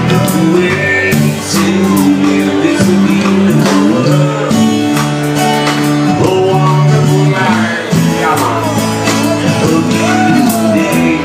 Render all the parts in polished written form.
wonderful way to live. It's a beautiful world, a wonderful life. Come on, a beautiful day.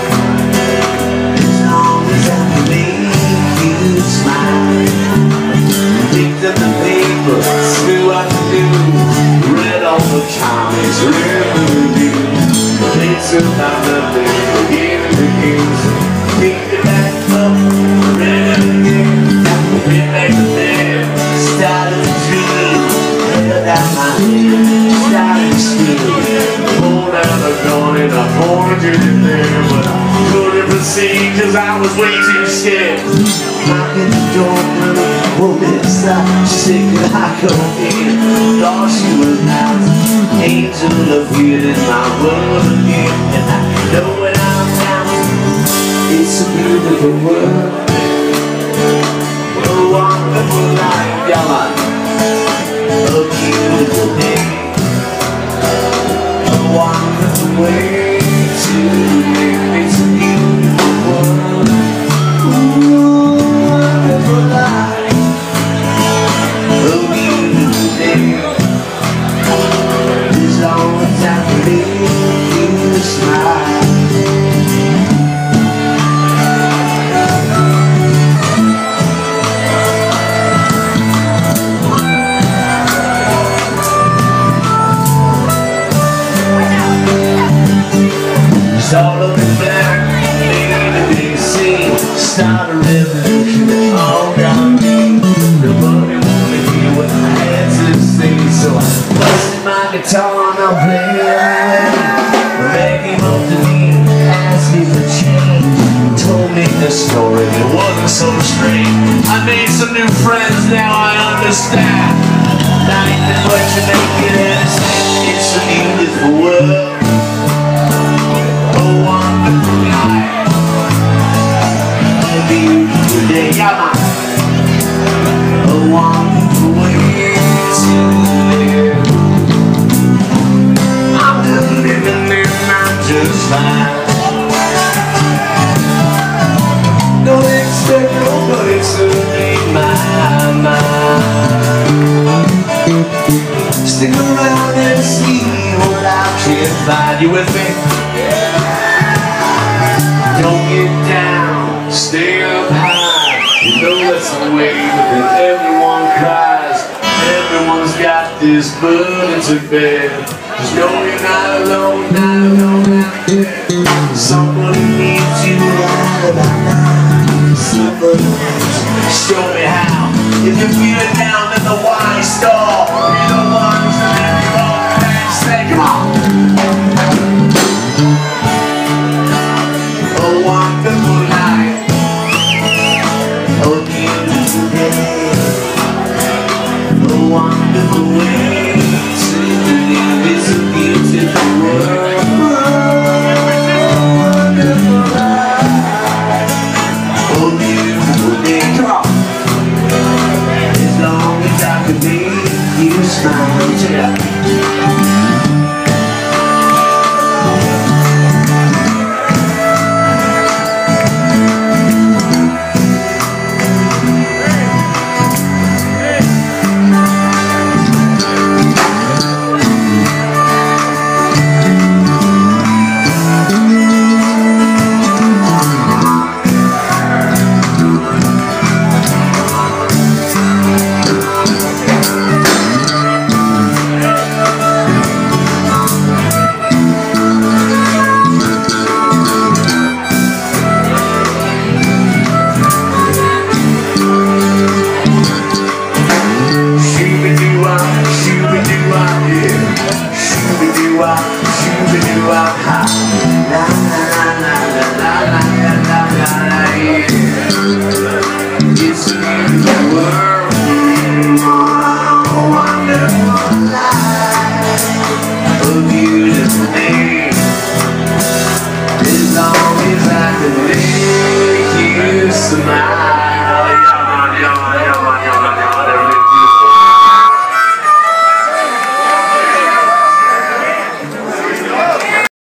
As long as I can make you smile. Picked up the paper, knew what to do. Read all the comics, read the reviews. It's about nothing, again and again. Picked it back up, read it again. Went back to bed, started to dream. Held out my hand, started to scream. Pulled out a gun and I pointed it there, but I couldn't proceed cause I was way too scared. Knocking the door, little woman inside. She said, could I come in? Thought she was out. Angel appeared in my world again. And I know when I'm down, it's a beautiful world, a wonderful life, y'all. A beautiful day, a wonderful way to live. It's a beautiful world, ooh, wonderful life, a beautiful day. As long as I can make you smile. It's all up in black, made a big scene. Start a revolution, all got me. Nobody wanted to hear what I had to say, so I busted my guitar and I played it. They came up to me and asked me for change. Told me the story, it wasn't so strange. I made some new friends, now I understand. Life is what you make it understand. It's a beautiful world, a wonderful life, a beautiful day, a wonderful way to live. I'm just living and I'm just fine. Don't expect nobody to read my mind. Stick around and see what I can find. You with me? Don't get down, stay up high. You know that's the way that everyone cries. Everyone's got this burden to bear. Just know you're not alone, not alone out there. Somebody needs you right about now. Somebody needs you. Show me how. If you're feeling down in the wine store, be the ones that lift you up and say, come on. A wonderful night, a beautiful day, a wonderful way to live. It's a beautiful world, a wonderful life, a beautiful day. Come on. As long as I can make you smile, check it out. It's a beautiful world.